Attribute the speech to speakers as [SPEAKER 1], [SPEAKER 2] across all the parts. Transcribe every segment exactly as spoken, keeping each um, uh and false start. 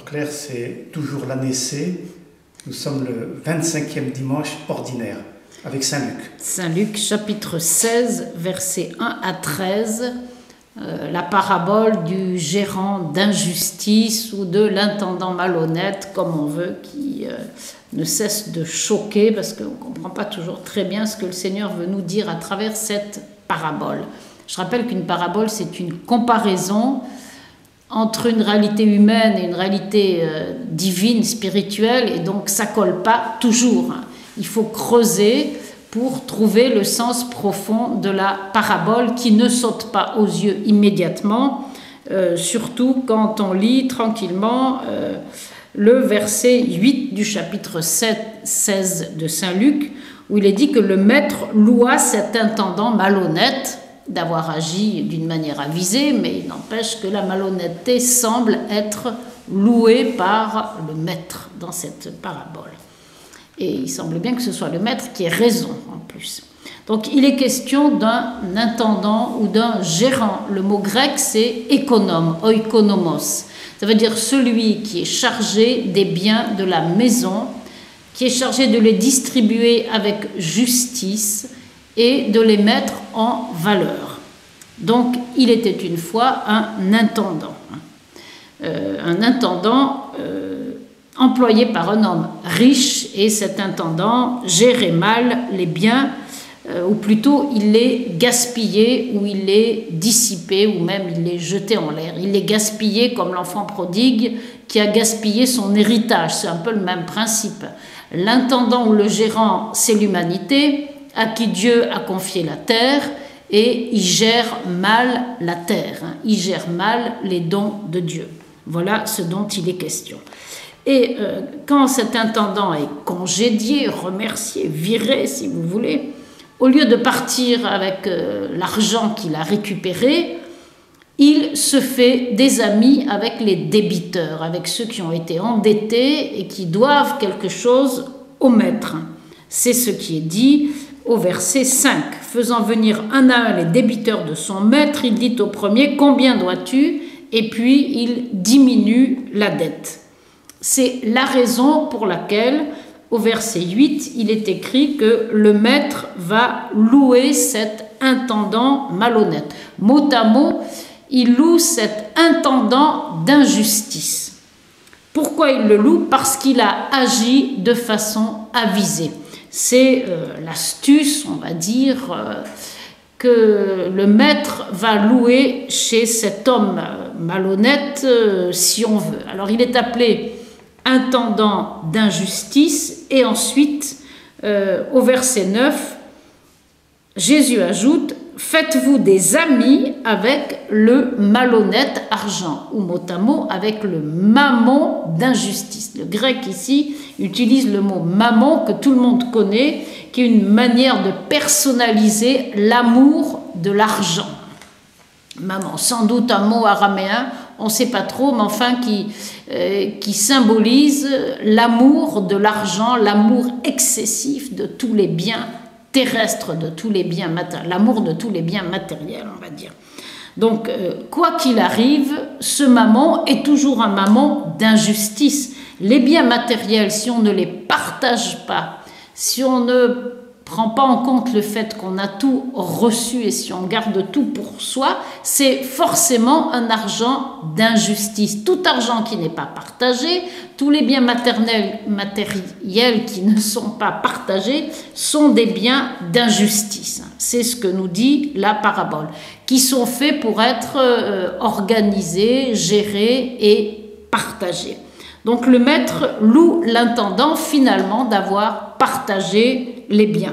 [SPEAKER 1] Claire, c'est toujours l'année C. Nous sommes le vingt-cinquième dimanche ordinaire avec Saint Luc.
[SPEAKER 2] Saint Luc, chapitre seize, versets un à treize, euh, la parabole du gérant d'injustice ou de l'intendant malhonnête, comme on veut, qui euh, ne cesse de choquer parce qu'on ne comprend pas toujours très bien ce que le Seigneur veut nous dire à travers cette parabole. Je rappelle qu'une parabole, c'est une comparaison entre une réalité humaine et une réalité euh, divine, spirituelle, et donc ça ne colle pas toujours. Il faut creuser pour trouver le sens profond de la parabole qui ne saute pas aux yeux immédiatement, euh, surtout quand on lit tranquillement euh, le verset huit du chapitre sept, seize de Saint Luc, où il est dit que le maître loua cet intendant malhonnête d'avoir agi d'une manière avisée, mais il n'empêche que la malhonnêteté semble être louée par le maître dans cette parabole. Et il semble bien que ce soit le maître qui ait raison en plus. Donc il est question d'un intendant ou d'un gérant. Le mot grec c'est économe, oikonomos. Ça veut dire celui qui est chargé des biens de la maison, qui est chargé de les distribuer avec justice et de les mettre en valeur. Donc, il était une fois un intendant. Euh, un intendant euh, employé par un homme riche, et cet intendant gérait mal les biens, euh, ou plutôt il les gaspillait, ou il les dissipait, ou même il les jetait en l'air. Il les gaspillait comme l'enfant prodigue qui a gaspillé son héritage. C'est un peu le même principe. L'intendant ou le gérant, c'est l'humanité, à qui Dieu a confié la terre, et il gère mal la terre, hein. Il gère mal les dons de Dieu. Voilà ce dont il est question. Et euh, quand cet intendant est congédié, remercié, viré si vous voulez, au lieu de partir avec euh, l'argent qu'il a récupéré, il se fait des amis avec les débiteurs, avec ceux qui ont été endettés et qui doivent quelque chose au maître. C'est ce qui est dit au verset cinq. Faisant venir un à un les débiteurs de son maître, il dit au premier « Combien dois-tu » et puis il diminue la dette. C'est la raison pour laquelle, au verset huit, il est écrit que le maître va louer cet intendant malhonnête. Mot à mot, il loue cet intendant d'injustice. Pourquoi il le loue? Parce qu'il a agi de façon avisée. C'est euh, l'astuce, on va dire, euh, que le maître va louer chez cet homme malhonnête, euh, si on veut. Alors, il est appelé intendant d'injustice, et ensuite, euh, au verset neuf, Jésus ajoute « Faites-vous des amis avec le malhonnête argent » ou mot à mot avec le mammon d'injustice. Le grec ici utilise le mot mammon que tout le monde connaît, qui est une manière de personnaliser l'amour de l'argent. Mammon, sans doute un mot araméen, on ne sait pas trop, mais enfin qui, euh, qui symbolise l'amour de l'argent, l'amour excessif de tous les biens terrestre, de tous les biens matériels, l'amour de tous les biens matériels, on va dire. Donc, euh, quoi qu'il arrive, ce mammon est toujours un mammon d'injustice. Les biens matériels, si on ne les partage pas, si on ne prend pas en compte le fait qu'on a tout reçu et si on garde tout pour soi, c'est forcément un argent d'injustice. Tout argent qui n'est pas partagé, tous les biens matériels, matériels qui ne sont pas partagés sont des biens d'injustice. C'est ce que nous dit la parabole, qui sont faits pour être euh, organisés, gérés et partagés. Donc le maître loue l'intendant finalement d'avoir partagé les biens.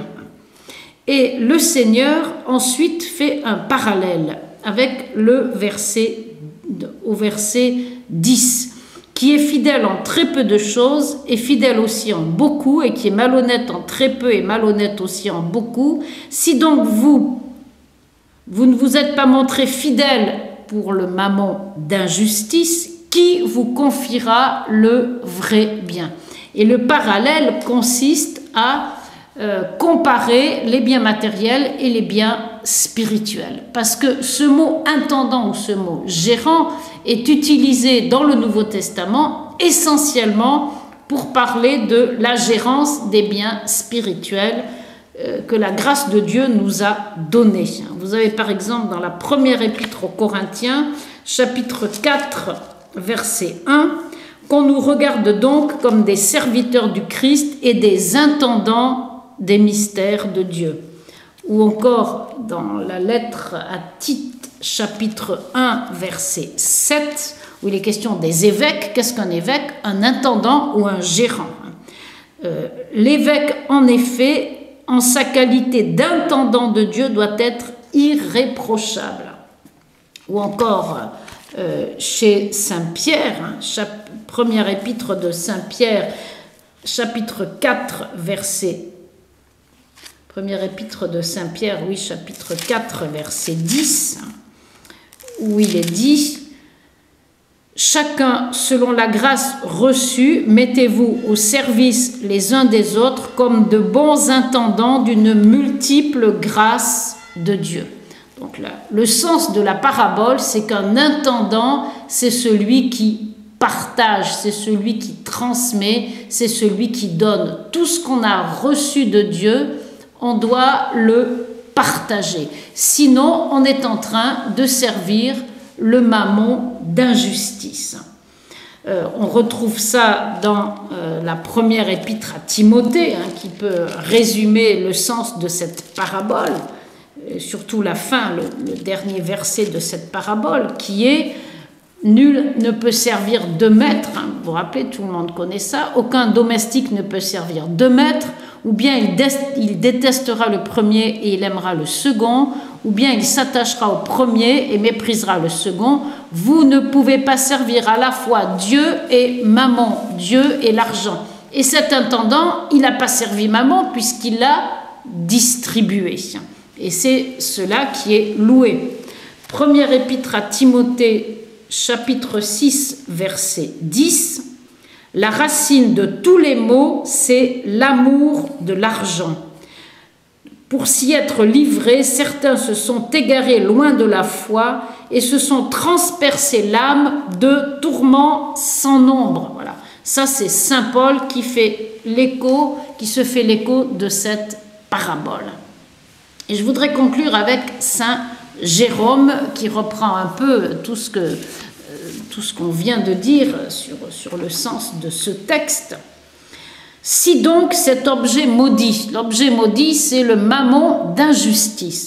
[SPEAKER 2] Et le Seigneur ensuite fait un parallèle avec le verset, au verset dix, qui est fidèle en très peu de choses et fidèle aussi en beaucoup, et qui est malhonnête en très peu et malhonnête aussi en beaucoup. Si donc vous, vous ne vous êtes pas montré fidèle pour le mammon d'injustice, qui vous confiera le vrai bien? Et le parallèle consiste à euh, comparer les biens matériels et les biens spirituels. Parce que ce mot intendant ou ce mot gérant est utilisé dans le Nouveau Testament temps, essentiellement pour parler de la gérance des biens spirituels euh, que la grâce de Dieu nous a donnés. Vous avez par exemple dans la première épître aux Corinthiens, chapitre quatre, verset un, qu'on nous regarde donc comme des serviteurs du Christ et des intendants des mystères de Dieu. Ou encore dans la lettre à Tite, chapitre un, verset sept, où il est question des évêques. Qu'est-ce qu'un évêque? Un intendant ou un gérant. Euh, l'évêque, en effet, en sa qualité d'intendant de Dieu, doit être irréprochable. Ou encore euh, chez Saint Pierre, hein, chap- première épître de Saint Pierre, chapitre quatre, verset Première épître de Saint Pierre, oui, chapitre quatre, verset dix, où il est dit « Chacun, selon la grâce reçue, mettez-vous au service les uns des autres comme de bons intendants d'une multiple grâce de Dieu. » Donc là, le sens de la parabole, c'est qu'un intendant, c'est celui qui partage, c'est celui qui transmet, c'est celui qui donne. Tout ce qu'on a reçu de Dieu, on doit le partager. Sinon, on est en train de servir le mammon d'injustice. Euh, on retrouve ça dans euh, la première épître à Timothée, hein, qui peut résumer le sens de cette parabole, et surtout la fin, le, le dernier verset de cette parabole, qui est « Nul ne peut servir deux maîtres ». Hein, vous vous rappelez, tout le monde connaît ça. « Aucun domestique ne peut servir deux maîtres ». Ou bien il, dé- il détestera le premier et il aimera le second, ou bien il s'attachera au premier et méprisera le second. Vous ne pouvez pas servir à la fois Dieu et Mammon, Dieu et l'argent. Et cet intendant, il n'a pas servi Mammon puisqu'il l'a distribué. Et c'est cela qui est loué. Première épître à Timothée, chapitre six, verset dix. La racine de tous les maux, c'est l'amour de l'argent. Pour s'y être livrés, certains se sont égarés loin de la foi et se sont transpercés l'âme de tourments sans nombre. Voilà. Ça, c'est Saint Paul qui fait l'écho, qui se fait l'écho de cette parabole. Et je voudrais conclure avec Saint Jérôme, qui reprend un peu tout ce que tout ce qu'on vient de dire sur, sur le sens de ce texte. Si donc cet objet maudit, l'objet maudit c'est le mammon d'injustice,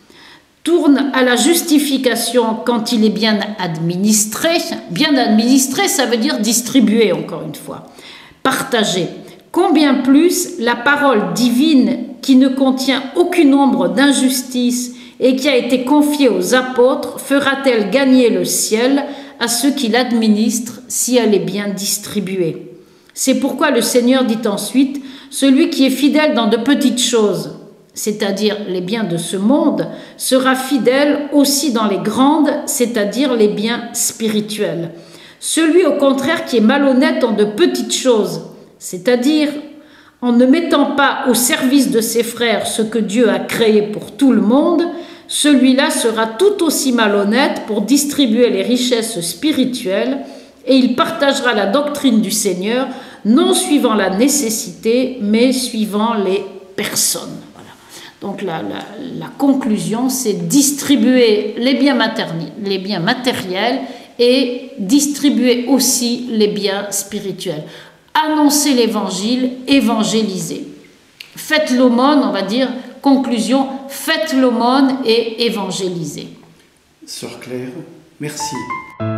[SPEAKER 2] tourne à la justification quand il est bien administré, bien administré ça veut dire distribué encore une fois, partagé, combien plus la parole divine qui ne contient aucune ombre d'injustice et qui a été confiée aux apôtres fera-t-elle gagner le ciel à ceux qui l'administrent si elle est bien distribuée. C'est pourquoi le Seigneur dit ensuite « Celui qui est fidèle dans de petites choses, c'est-à-dire les biens de ce monde, sera fidèle aussi dans les grandes, c'est-à-dire les biens spirituels. Celui au contraire qui est malhonnête en de petites choses, c'est-à-dire en ne mettant pas au service de ses frères ce que Dieu a créé pour tout le monde, celui-là sera tout aussi malhonnête pour distribuer les richesses spirituelles et il partagera la doctrine du Seigneur, non suivant la nécessité, mais suivant les personnes. » Voilà. Donc la, la, la conclusion, c'est distribuer les biens, materni- les biens matériels et distribuer aussi les biens spirituels. Annoncer l'évangile, évangéliser. Faites l'aumône, on va dire, conclusion, faites l'aumône et évangélisez.
[SPEAKER 1] Sœur Claire, merci.